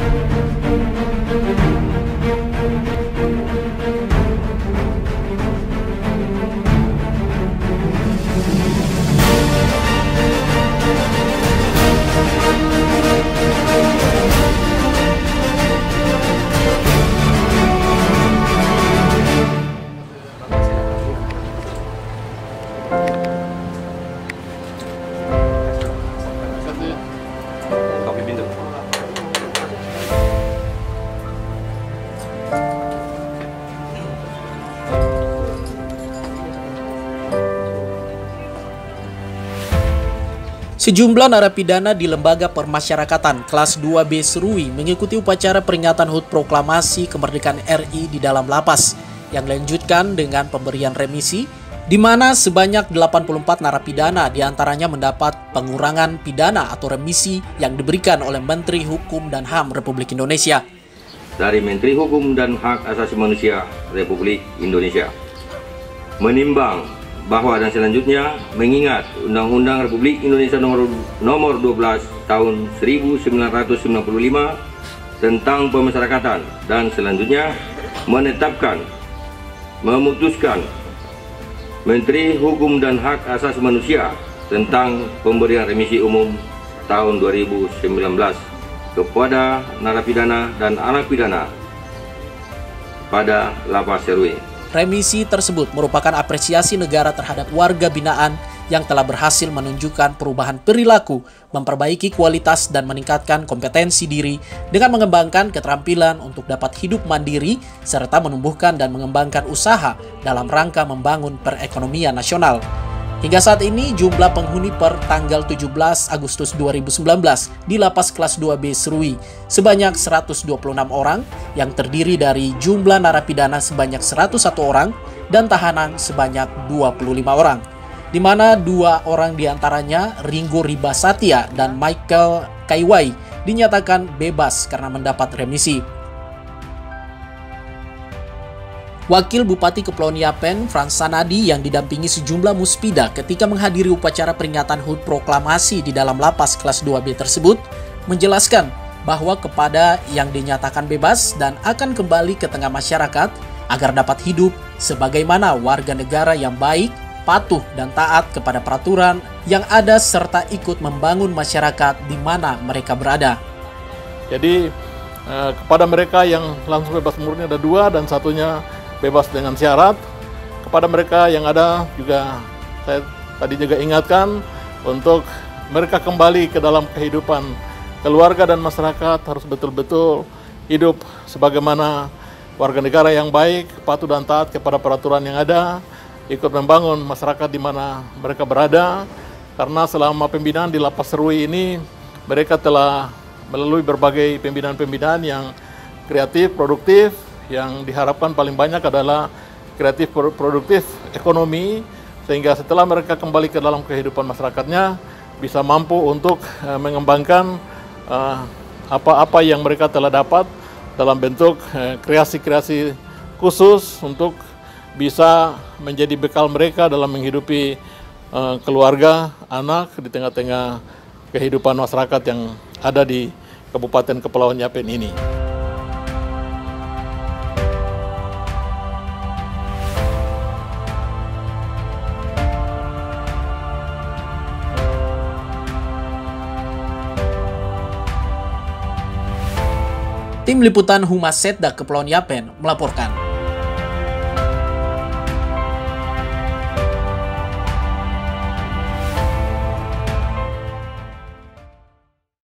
Sejumlah narapidana di Lembaga Permasyarakatan kelas 2B Serui mengikuti upacara peringatan HUT Proklamasi Kemerdekaan RI di dalam lapas yang dilanjutkan dengan pemberian remisi, di mana sebanyak 84 narapidana diantaranya mendapat pengurangan pidana atau remisi yang diberikan oleh Menteri Hukum dan HAM Republik Indonesia. Dari Menteri Hukum dan Hak Asasi Manusia Republik Indonesia menimbang bahwa dan selanjutnya mengingat Undang-Undang Republik Indonesia nomor 12 tahun 1995 tentang pemasyarakatan dan selanjutnya memutuskan Menteri Hukum dan Hak Asasi Manusia tentang pemberian remisi umum tahun 2019 kepada narapidana dan anak pidana pada Lapas Serui. Remisi tersebut merupakan apresiasi negara terhadap warga binaan yang telah berhasil menunjukkan perubahan perilaku, memperbaiki kualitas dan meningkatkan kompetensi diri dengan mengembangkan keterampilan untuk dapat hidup mandiri serta menumbuhkan dan mengembangkan usaha dalam rangka membangun perekonomian nasional. Hingga saat ini, jumlah penghuni per tanggal 17 Agustus 2019 di Lapas Kelas 2B Serui sebanyak 126 orang yang terdiri dari jumlah narapidana sebanyak 101 orang dan tahanan sebanyak 25 orang. Di mana 2 orang diantaranya, Ringo Ribasatya dan Michael Kaiwai, dinyatakan bebas karena mendapat remisi. Wakil Bupati Kepulauan Yapen, Frans Sanadi, yang didampingi sejumlah muspida ketika menghadiri upacara peringatan HUT Proklamasi di dalam Lapas Kelas 2B tersebut, menjelaskan bahwa kepada yang dinyatakan bebas dan akan kembali ke tengah masyarakat agar dapat hidup sebagaimana warga negara yang baik, patuh dan taat kepada peraturan yang ada serta ikut membangun masyarakat di mana mereka berada. Jadi kepada mereka yang langsung bebas murni ada 2 dan satunya bebas dengan syarat. Kepada mereka yang ada juga saya tadi juga ingatkan untuk mereka kembali ke dalam kehidupan keluarga dan masyarakat, harus betul-betul hidup sebagaimana warga negara yang baik, patuh dan taat kepada peraturan yang ada, ikut membangun masyarakat di mana mereka berada. Karena selama pembinaan di Lapas Serui ini mereka telah melalui berbagai pembinaan-pembinaan yang kreatif, produktif, yang diharapkan paling banyak adalah kreatif produktif ekonomi, sehingga setelah mereka kembali ke dalam kehidupan masyarakatnya bisa mampu untuk mengembangkan apa-apa yang mereka telah dapat dalam bentuk kreasi-kreasi khusus untuk bisa menjadi bekal mereka dalam menghidupi keluarga, anak di tengah-tengah kehidupan masyarakat yang ada di Kabupaten Kepulauan Yapen ini. Tim Liputan Humas Setda Kepulauan Yapen melaporkan.